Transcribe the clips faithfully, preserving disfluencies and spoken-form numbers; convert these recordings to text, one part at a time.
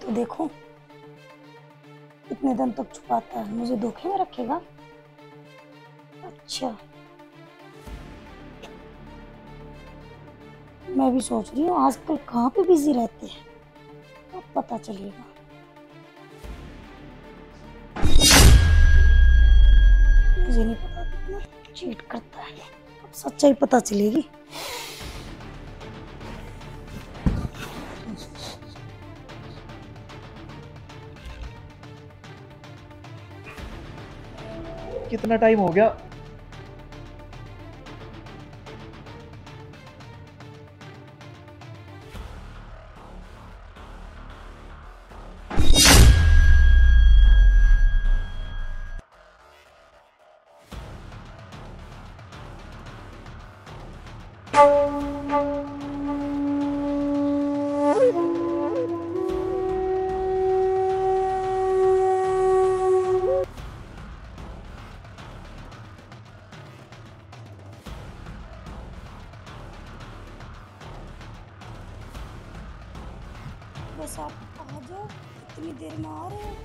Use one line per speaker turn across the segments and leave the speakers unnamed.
तो देखो, इतने दिन तक छुपाता है, मुझे धोखे में रखेगा। अच्छा, मैं भी सोच रही हूँ आजकल कहाँ पे बिजी रहते हैं, अब पता चलेगा। मुझे नहीं पता कितना चीट करता है, अब सच्चाई पता चलेगी।
कितना टाइम हो गया?
बस आप आ जाओ, इतनी देर में आ रहे हो।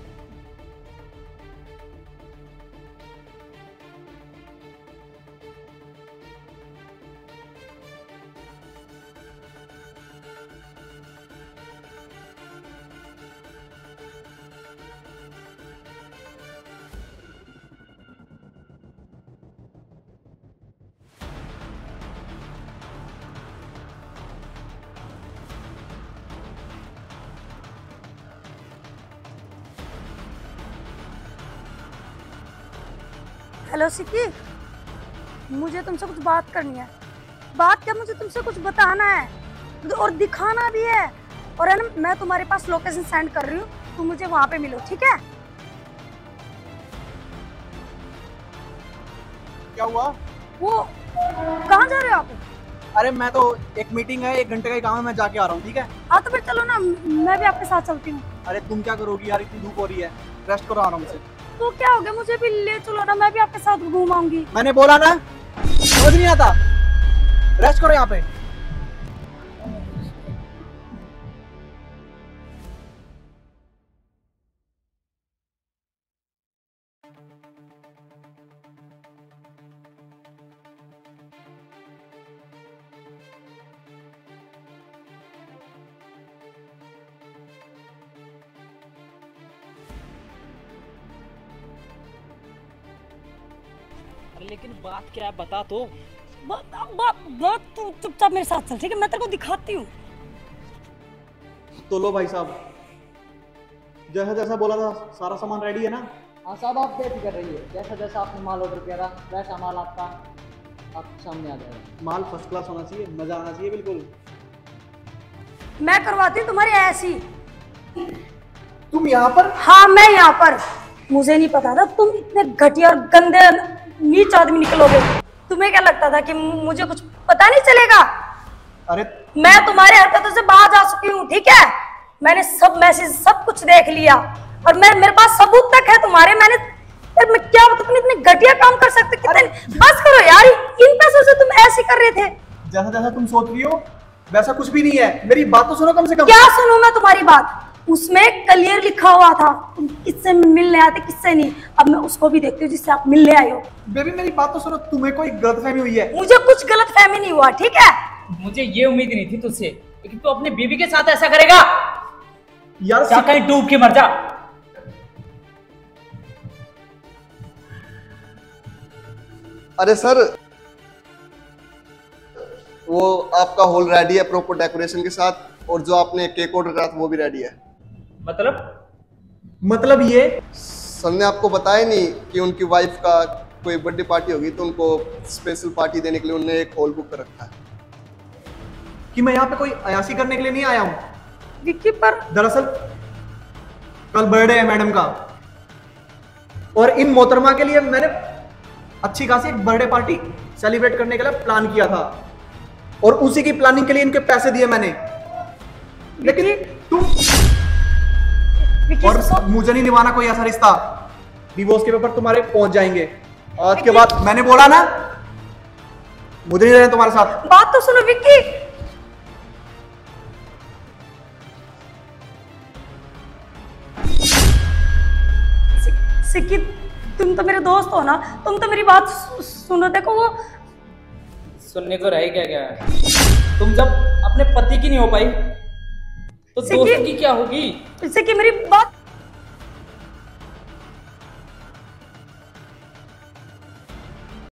हेलो सिक्की, मुझे तुमसे कुछ बात करनी है। बात क्या, मुझे तुमसे कुछ बताना है और दिखाना भी है। और है ना, मैं तुम्हारे पास लोकेशन सेंड कर रही हूँ, तुम मुझे वहां पे मिलो, ठीक है?
क्या हुआ?
वो कहाँ जा रहे हो आप?
अरे मैं तो, एक मीटिंग है, एक घंटे का ही काम है, मैं जाके आ रहा हूँ। ठीक है?
हाँ तो फिर चलो ना, मैं भी आपके साथ चलती हूँ।
अरे तुम क्या करोगी यार, इतनी धूप हो रही है, रेस्ट करो आराम से।
तो क्या हो गया, मुझे भी ले चलो ना, मैं भी आपके साथ घूमाऊंगी।
मैंने बोला ना, समझ नहीं आता, रेस्ट करो यहाँ पे।
लेकिन बात क्या है, बता तो।
बात बात बात तू चुपचाप मेरे साथ चल, ठीक है? मैं तेरे को दिखाती हूँ।
तो लो भाई साहब, जैसा जैसा बोला था सारा सामान रेडी है ना?
हाँ साहब, आप बेफिक्र रहिए, जैसा जैसा आपने माल ऑर्डर किया था वैसा माल आपका आपके सामने आ जाएगा।
माल फर्स्ट क्लास होना चाहिए, मजा आना चाहिए बिल्कुल।
मैं करवाती हूँ तुम्हारी ऐसी।
तुम यहाँ पर?
हाँ मैं यहाँ पर। मुझे नहीं पता था तुम इतने घटिया और गंदे नीच आदमी निकलोगे। तुम्हें क्या लगता था कि मुझे कुछ पता नहीं चलेगा? अरे मैं तुम्हारे हरकतों से बाहर जा चुकी हूँ, ठीक है? मैंने सब मैसेज सब कुछ देख लिया और मैं मेरे पास सबूत तक है तुम्हारे। मैंने मैं क्या तुम इतने घटिया काम कर सकते? कितने, बस करो यार, इन पैसों से तुम ऐसे कर रहे थे।
जैसा जैसा तुम सोच रही हो वैसा कुछ भी नहीं है, मेरी बात तो सुनो कम से कम।
क्या सुनूं मैं तुम्हारी बात? उसमें क्लियर लिखा हुआ था तुम किससे मिलने आते किससे नहीं। अब मैं उसको भी देखती हूँ जिससे आप मिलने आए हो।
बेबी मेरी बात तो सुनो, तुम्हें कोई गलतफहमी हुई है।
मुझे कुछ गलतफहमी नहीं हुआ, ठीक है?
मुझे ये उम्मीद नहीं थी तुझसे, लेकिन तू अपनी बीवी के साथ ऐसा करेगा
यार?
क्या कहीं डूब के मर जा।
अरे सर, वो आपका हॉल रेडी है प्रॉपर डेकोरेशन के साथ, और जो आपने केक ऑर्डर करा था वो भी रेडी है।
मतलब
मतलब ये
सर ने आपको बताया नहीं कि उनकी वाइफ का कोई बर्थडे पार्टी होगी, तो उनको स्पेशल पार्टी देने के लिए उन्होंने एक हॉल बुक कर रखा है।
कि मैं यहाँ पे कोई अयासी करने के लिए नहीं आया हूँ
विक्की, पर
दरअसल कल बर्थडे है मैडम का, और इन मोहतरमा के लिए मैंने अच्छी खासी एक बर्थडे पार्टी सेलिब्रेट करने के लिए प्लान किया था, और उसी की प्लानिंग के लिए इनके पैसे दिए मैंने। लेकिन तुम और मुझे नहीं निभाना कोई ऐसा रिश्ता। डिवोर्स के पेपर तुम्हारे पहुंच जाएंगे आज के बाद। मैंने बोला ना, मुझे नहीं रहना तुम्हारे साथ।
बात तो सुनो विक्की। सिक्की, तुम तो मेरे दोस्त हो ना, तुम तो मेरी बात सु- सुनो। देखो वो
सुनने को रह क्या गया? तुम जब अपने पति की नहीं हो पाई तो
सिक्की-
दोस्त की क्या होगी?
सिक्की मेरी बात